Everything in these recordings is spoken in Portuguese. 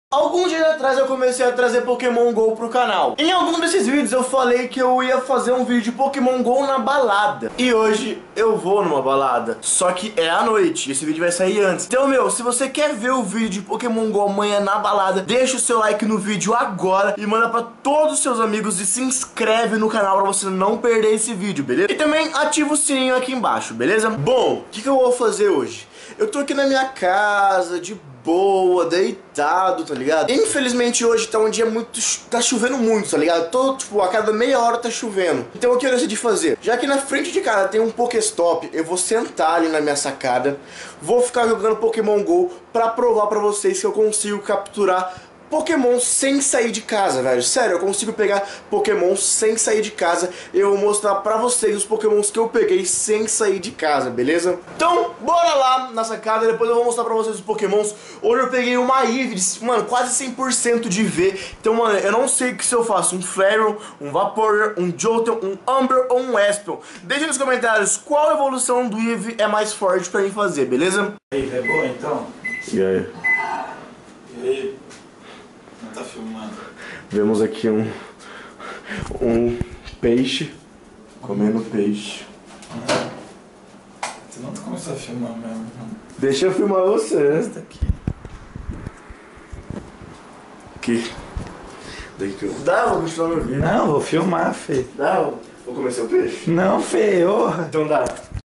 Alguns dias atrás eu comecei a trazer Pokémon GO pro canal. Em algum desses vídeos eu falei que eu ia fazer um vídeo de Pokémon GO na balada. E hoje eu vou numa balada, só que é à noite, esse vídeo vai sair antes. Então, se você quer ver o vídeo de Pokémon GO amanhã na balada, deixa o seu like no vídeo agora e manda pra todos os seus amigos e se inscreve no canal pra você não perder esse vídeo, beleza? E também ativa o sininho aqui embaixo, beleza? Bom, o que eu vou fazer hoje? Eu tô aqui na minha casa, de boa, deitado, tá ligado? Infelizmente hoje tá um dia tá chovendo muito, tá ligado? A cada meia hora tá chovendo. Então o que eu decidi fazer? Já que na frente de casa tem um Pokéstop, eu vou sentar ali na minha sacada, vou ficar jogando Pokémon GO pra provar pra vocês que eu consigo capturar Pokémon sem sair de casa, velho. Sério, eu consigo pegar Pokémon sem sair de casa. Eu vou mostrar pra vocês os Pokémons que eu peguei sem sair de casa, beleza? Então, bora lá na sacada. Depois eu vou mostrar pra vocês os Pokémons. Hoje eu peguei uma Eevee, mano, quase 100% de V. Então, mano, eu não sei o que se eu faço. Um Flareon, um Vaporeon, um Jolteon, um Umbreon ou um Espion. Deixa nos comentários qual evolução do Eevee é mais forte pra mim fazer, beleza? Eevee é boa, então? E aí? E aí? Não tá filmando. Vemos aqui um peixe comendo peixe. Você não começou a filmar mesmo. Deixa eu filmar você. Esse daqui. Aqui. Daqui. Dá, vou continuar no vídeo. Não, vou filmar, Fê. Dá, vou comer seu peixe? Não, Fê, Então dá.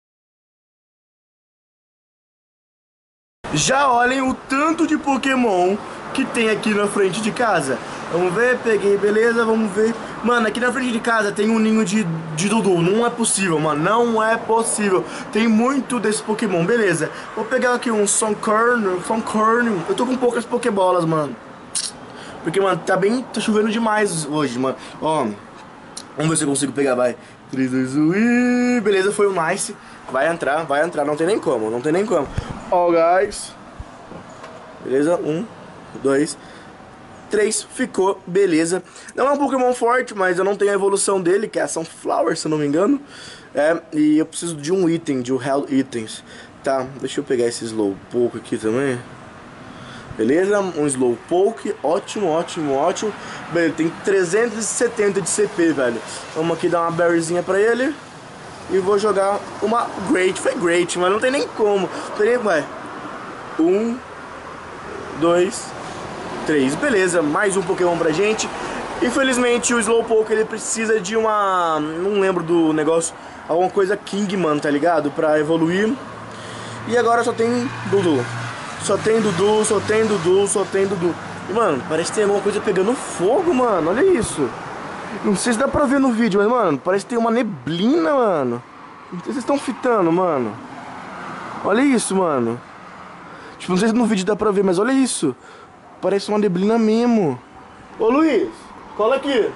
Já olhem o tanto de Pokémon que tem aqui na frente de casa. Vamos ver, peguei, beleza, vamos ver. Mano, aqui na frente de casa tem um ninho de Dudu. Não é possível, mano, não é possível. Tem muito desse Pokémon, beleza. Vou pegar aqui um Sunkern. Eu tô com poucas Pokébolas, mano. Porque, mano, tá chovendo demais hoje, mano. Ó, vamos ver se eu consigo pegar, vai. 3, 2, 1, beleza, foi um nice. Vai entrar, não tem nem como, Ó, guys. Beleza, 1, 2, 3, ficou, beleza. Não é um Pokémon forte, mas eu não tenho a evolução dele, que é a Sunflower, se eu não me engano. E eu preciso de um item, de um Hell Items. Tá, deixa eu pegar esse Slowpoke aqui também. Beleza, um Slowpoke, ótimo. Beleza, tem 370 de CP, velho. Vamos aqui dar uma berryzinha pra ele. E vou jogar uma Great. Foi Great, mas não tem nem como. Vai. 1, 2, 3. Beleza, mais um Pokémon pra gente. Infelizmente o Slowpoke ele precisa de uma... Não lembro do negócio. Alguma coisa Kingman, tá ligado? Pra evoluir. E agora só tem Dudu. Só tem Dudu. E, mano, parece que tem alguma coisa pegando fogo, mano. Olha isso. Não sei se dá pra ver no vídeo, mas, mano, parece que tem uma neblina, mano. Não sei se vocês estão fitando, mano. Olha isso, mano. Tipo, não sei se no vídeo dá pra ver, mas olha isso. Parece uma neblina mesmo. Ô, Luiz, cola aqui.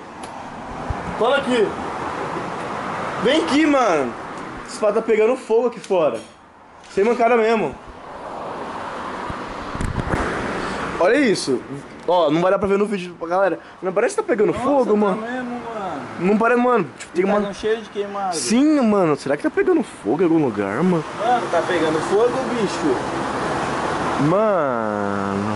Vem aqui, mano. Esse pá tá pegando fogo aqui fora. Sem mancada mesmo. Olha isso. Ó, não vai dar pra ver no vídeo, galera. Não parece que tá pegando fogo, mano. Mesmo, mano. Não parece, mano. Tipo, tem uma... um cheiro de queimado. Sim, mano. Será que tá pegando fogo em algum lugar, mano? Mano, tá pegando fogo, bicho. Mano.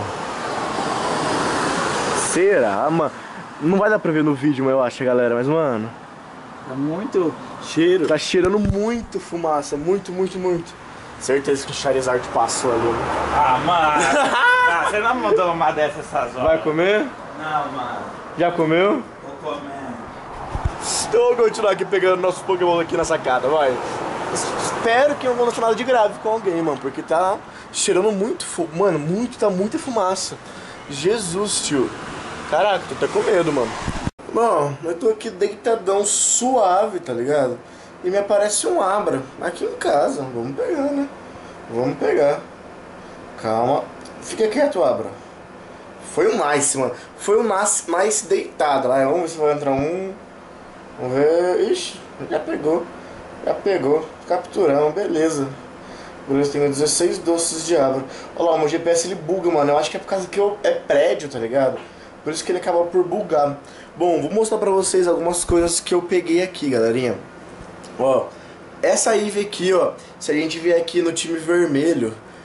Será, mano? Não vai dar pra ver no vídeo, eu acho, galera. Mas, mano... Tá muito cheiro. Tá cheirando muito fumaça. Muito. Certeza que o Charizard passou ali, né? Ah, mano. Você não mandou uma dessas essas horas. Vai comer? Não, mano. Já comeu? Vou comer. Então eu vou continuar aqui pegando nossos Pokémon aqui na sacada, vai. Espero que eu não vou lançar nada de grave com alguém, mano. Porque tá cheirando muito fogo. Mano, tá muita fumaça. Jesus, tio. Caraca, tô até com medo, mano. Bom, eu tô aqui deitadão suave, tá ligado? E me aparece um Abra aqui em casa. Vamos pegar, né? Vamos pegar. Calma. Fica quieto, Abra. Foi um nice, mano. Foi um nice deitado. Lá, vamos ver se vai entrar um. Vamos ver. Ixi, já pegou. Capturamos, beleza. Beleza, tenho 16 doces de Abra. Olha lá, o meu GPS ele buga, mano. Eu acho que é por causa que é prédio, tá ligado? Por isso que ele acaba por bugar. Bom, vou mostrar pra vocês algumas coisas que eu peguei aqui, galerinha. Ó, essa Eevee aqui, ó. Se a gente vier aqui no time vermelho,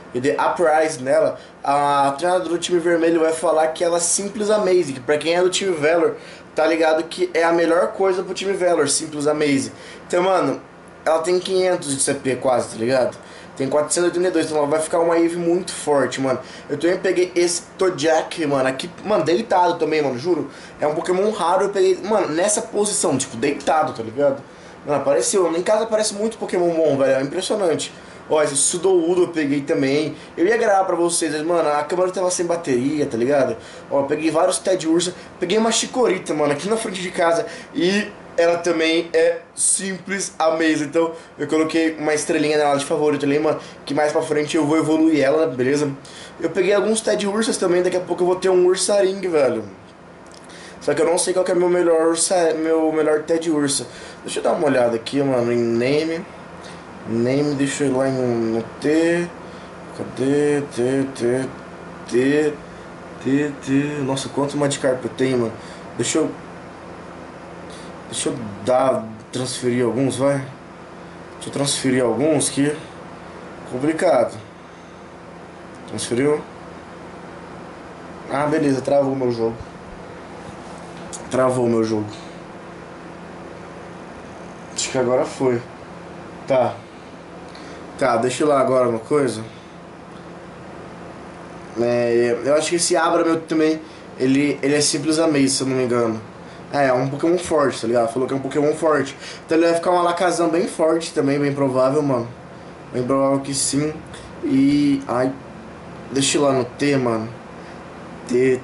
e dei Uprise nela, a treinadora do time vermelho vai falar que ela é Simples Amazing. Pra quem é do time Valor, tá ligado que é a melhor coisa pro time Valor, Simples Amazing. Então, mano, ela tem 500 de CP quase, tá ligado? Tem 482, então ela vai ficar uma Eve muito forte, mano. Eu também peguei esse Tojak, mano, aqui, mano, deitado também, mano, juro. É um Pokémon raro, eu peguei, mano, nessa posição, tipo, deitado, tá ligado? Mano, apareceu, em casa aparece muito Pokémon bom, velho, é impressionante. Ó, esse Sudowoodo eu peguei também. Eu ia gravar pra vocês, mas, mano, a câmera tava sem bateria, tá ligado? Ó, peguei vários Ted Ursa. Peguei uma Chikorita, mano, aqui na frente de casa. E ela também é Simples Amazing. Então, eu coloquei uma estrelinha nela de favorito ali, mano. Que mais pra frente eu vou evoluir ela, beleza? Eu peguei alguns Ted Ursas também. Daqui a pouco eu vou ter um Ursaring, velho. Só que eu não sei qual que é meu melhor Ted Ursa. Deixa eu dar uma olhada aqui, mano, em Name. Name, deixa eu ir lá no T. Cadê? T. Nossa, quanto Magikarp eu tenho, mano. Deixa eu transferir alguns, vai. Deixa eu transferir alguns que complicado. Transferiu? Ah, beleza, travou meu jogo. Acho que agora foi. Tá, deixa eu lá agora uma coisa. Eu acho que esse Abra meu também, ele é Simples Amazing, se eu não me engano. É um Pokémon forte, tá ligado? Falou que é um Pokémon forte. Então ele vai ficar um Alakazam bem forte também, bem provável, mano. Bem provável que sim. E... ai... deixa eu ir lá no T, mano. T...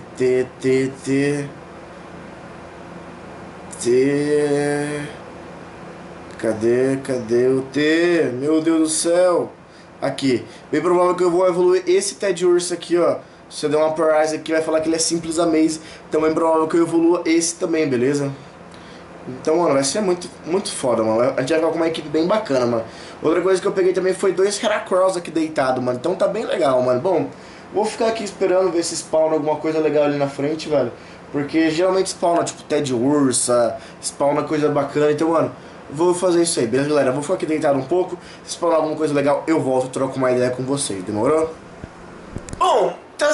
Cadê o T? Meu Deus do céu. Aqui. Bem provável que eu vou evoluir esse Ted Ursa aqui, ó. Se eu der uma Uprise aqui, vai falar que ele é Simples Amazing. Então é provável que eu evolua esse também, beleza? Então, mano, vai ser muito foda, mano. A gente vai ficar com uma equipe bem bacana, mano. Outra coisa que eu peguei também foi 2 Heracross aqui deitado, mano. Então tá bem legal, mano. Bom, vou ficar aqui esperando ver se spawna alguma coisa legal ali na frente, velho. Porque geralmente spawna, tipo, Ted Ursa, spawna coisa bacana. Então, mano, vou fazer isso aí, beleza, galera? Vou ficar aqui deitado um pouco. Se spawnar alguma coisa legal, eu volto e troco uma ideia com vocês, demorou? Bom,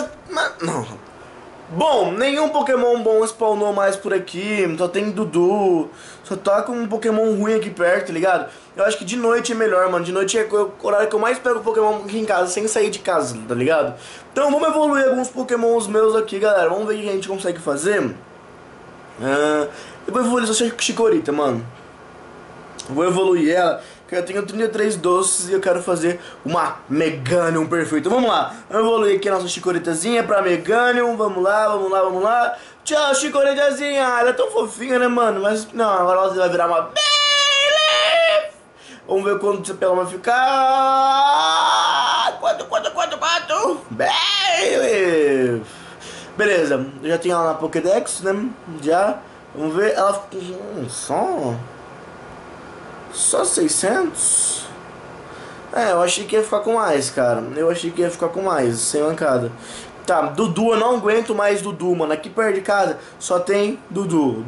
Bom, nenhum Pokémon bom spawnou mais por aqui. Só tem Dudu. Só tá com um Pokémon ruim aqui perto, tá ligado? Eu acho que de noite é melhor, mano. De noite é o horário que eu mais pego Pokémon aqui em casa, sem sair de casa, tá ligado? Então vamos evoluir alguns Pokémons meus aqui, galera. Vamos ver o que a gente consegue fazer. Eu vou evoluir essa Chikorita, mano. Vou evoluir ela, porque eu tenho 33 doces e eu quero fazer uma Meganium perfeita. Vamos lá, vamos evoluir aqui a nossa Chikoritazinha pra Meganium. Vamos lá. Tchau, Chikoritazinha. Ela é tão fofinha, né, mano? Mas não, agora ela vai virar uma Bayleef. Vamos ver quanto ela vai ficar. Quanto? Bayleef. Beleza, eu já tenho ela na Pokédex, né? Já. Vamos ver, ela só 600? Eu achei que ia ficar com mais, cara. Sem mancada. Tá, Dudu, eu não aguento mais Dudu, mano. Aqui perto de casa só tem Dudu.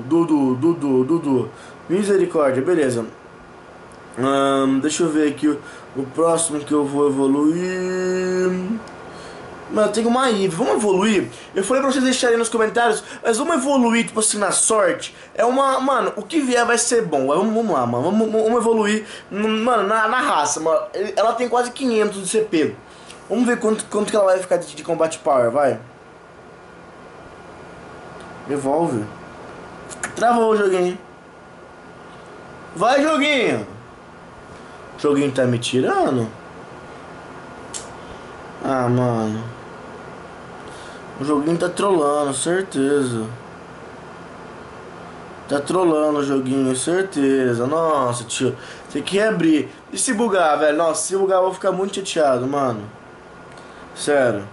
Misericórdia, beleza. Deixa eu ver aqui o próximo que eu vou evoluir. Mano, eu tenho uma Eve, vamos evoluir? Eu falei pra vocês deixarem nos comentários, mas vamos evoluir, tipo assim, na sorte. Mano, o que vier vai ser bom. Vamos lá, mano, vamos evoluir, mano, na raça, mano. Ela tem quase 500 de CP. Vamos ver quanto que ela vai ficar de Combat Power, vai. Evolve. Travou o joguinho. Vai, joguinho. O joguinho tá me tirando? Ah, mano. O joguinho tá trollando, certeza. Tá trollando o joguinho, certeza. Nossa, tio. Tem que reabrir. E se bugar, velho? Nossa, se bugar eu vou ficar muito chateado, mano. Sério.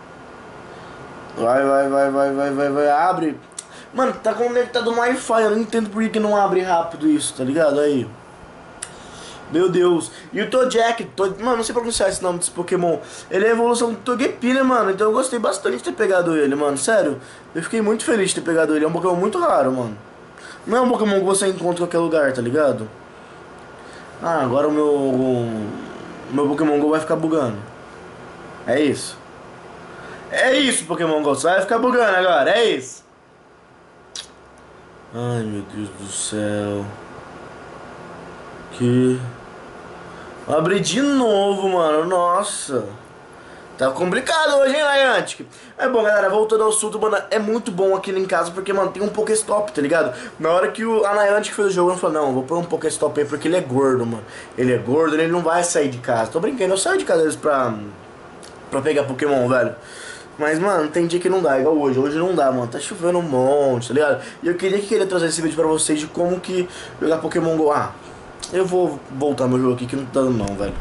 Vai. Abre. Mano, tá conectado no Wi-Fi. Eu não entendo por que não abre rápido isso, tá ligado? Aí. Meu Deus. E o Tojak, mano, não sei pronunciar esse nome desse Pokémon. Ele é a evolução do Togepi, né, mano? Então eu gostei bastante de ter pegado ele, mano. Sério. Eu fiquei muito feliz de ter pegado ele. É um Pokémon muito raro, mano. Não é um Pokémon que você encontra em qualquer lugar, tá ligado? Ah, agora o meu meu Pokémon GO vai ficar bugando. É isso. É isso, Pokémon GO. Você vai ficar bugando agora. É isso. Ai, meu Deus do céu. Que... Abri de novo, mano. Nossa. Tá complicado hoje, hein, Niantic? É bom, galera, voltando ao assunto, mano, é muito bom aqui em casa porque, mano, tem um Pokéstop, tá ligado? Na hora que a Niantic fez o jogo, eu falei, não, vou pôr um Pokéstop aí porque ele é gordo, mano. Ele é gordo, ele não vai sair de casa. Tô brincando, eu saio de casa às vezes pra pegar Pokémon, velho. Mas, mano, tem dia que não dá, igual hoje. Hoje não dá, mano. Tá chovendo um monte, tá ligado? E eu queria trazer esse vídeo pra vocês de como que jogar Pokémon GO. Ah, eu vou voltar meu jogo aqui que não tá dando não, velho.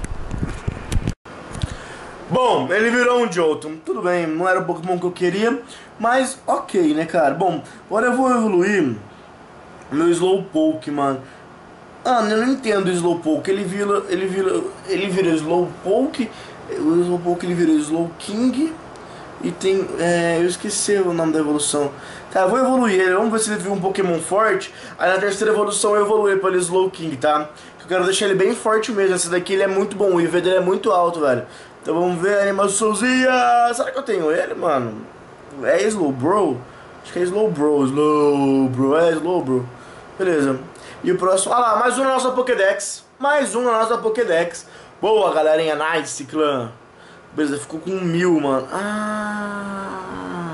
Bom, ele virou um Jolteon. Tudo bem, não era o Pokémon que eu queria, mas ok, né, cara? Bom, agora eu vou evoluir meu Slowpoke, mano. Ah, eu não entendo o Slowpoke. Ele vira Slowpoke. O Slowpoke ele vira Slowking. E tem... eu esqueci o nome da evolução. Tá, eu vou evoluir ele. Vamos ver se ele vira um Pokémon forte. Aí na terceira evolução eu evoluir para ele Slowking, tá? Eu quero deixar ele bem forte mesmo. Esse daqui ele é muito bom. O IV dele é muito alto, velho. Então vamos ver a animaçãozinha. Será que eu tenho ele, mano? É Slowbro? Acho que é Slowbro. É Slowbro. Beleza. E o próximo... Ah lá, mais um na nossa Pokédex. Mais um na nossa Pokédex. Boa, galerinha. Nice, clã. Beleza, ficou com 1000, mano. Ah,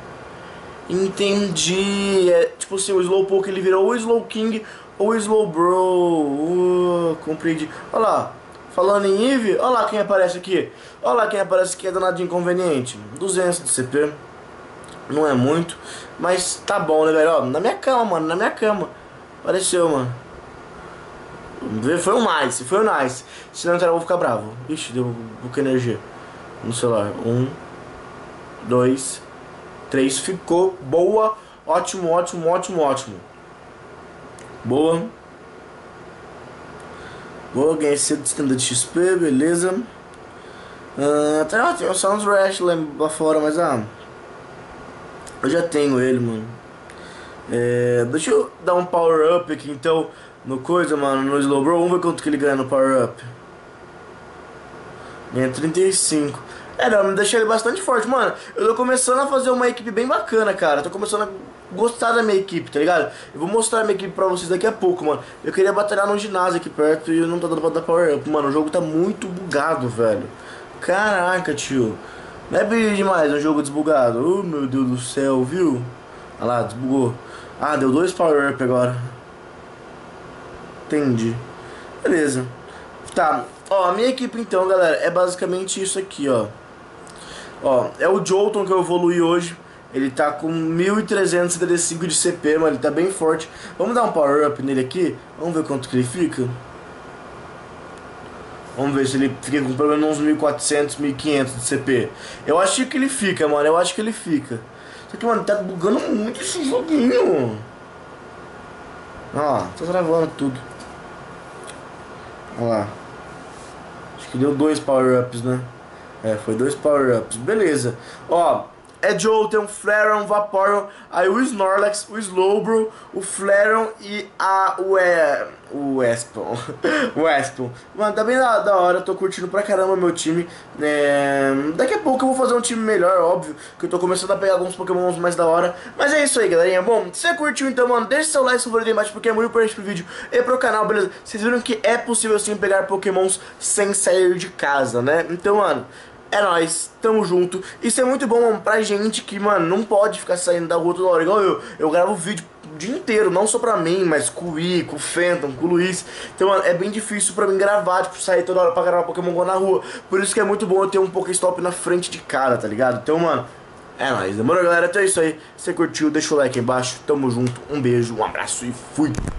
entendi. É tipo assim, o Slowpoke ele virou ou Slowking ou Slowbro. Compreendi. Olha lá, falando em Eevee, olha lá quem aparece aqui. Olha lá quem aparece aqui, é danado de inconveniente. 200 de CP. Não é muito, mas tá bom, né, velho? Ó, na minha cama, mano, na minha cama. Apareceu, mano. Foi um nice, foi um nice. Se não entrar eu vou ficar bravo. Ixi, deu pouca energia no celular. 1, 2, 3. Ficou boa. Ótimo, ótimo, ótimo, ótimo. Boa. Boa, ganhei 170 de XP, beleza. Tem o Sounds Rash lá fora, mas eu já tenho ele, mano. Deixa eu dar um power up aqui então no coisa, mano, no Slowbro. Vamos ver quanto que ele ganha no power up. Ganha 35. Não, deixa ele bastante forte, mano. Eu tô começando a fazer uma equipe bem bacana, cara. Tô começando a gostar da minha equipe, tá ligado? Eu vou mostrar a minha equipe pra vocês daqui a pouco, mano. Eu queria batalhar no ginásio aqui perto e não tá dando pra dar power up. Mano, o jogo tá muito bugado, velho. Caraca, tio. Não é brilho demais um jogo desbugado. Oh, meu Deus do céu, viu? Olha lá, desbugou. Ah, deu 2 power up agora. Entendi. Beleza. Tá. Ó, a minha equipe então, galera, é basicamente isso aqui, ó. Ó, é o Jolteon que eu evoluí hoje. Ele tá com 1375 de CP, mano. Ele tá bem forte. Vamos dar um power up nele aqui. Vamos ver quanto que ele fica. Vamos ver se ele fica com pelo menos uns 1400, 1500 de CP. Eu acho que ele fica, mano. Eu acho que ele fica. Só que, mano, tá bugando muito esse joguinho. Ó, tá travando tudo. Olha lá. Acho que deu 2 power-ups, né? Foi 2 power-ups. Beleza. Ó, é Jolteon, Flareon, Vaporeon, aí o Snorlax, o Slowbro, o Flareon e o Espon. O Espon. Mano, tá bem da hora, eu tô curtindo pra caramba meu time. Daqui a pouco eu vou fazer um time melhor, óbvio, que eu tô começando a pegar alguns Pokémons mais da hora. Mas é isso aí, galerinha. Bom, se você curtiu então, mano, deixa seu like, favorito aí embaixo, porque é muito importante pro vídeo e pro canal, beleza? Vocês viram que é possível sim pegar Pokémons sem sair de casa, né? Então, mano, é nóis, tamo junto. Isso é muito bom, mano, pra gente que, mano, não pode ficar saindo da rua toda hora. Igual eu gravo vídeo o dia inteiro, não só pra mim, mas com o I, com o Phantom, com o Luiz. Então, mano, é bem difícil pra mim gravar, tipo, sair toda hora pra gravar Pokémon GO na rua. Por isso que é muito bom eu ter um Pokéstop na frente de cara, tá ligado? Então, mano, é nóis. Demorou, galera? Então é isso aí. Se você curtiu, deixa o like aí embaixo. Tamo junto, um beijo, um abraço e fui!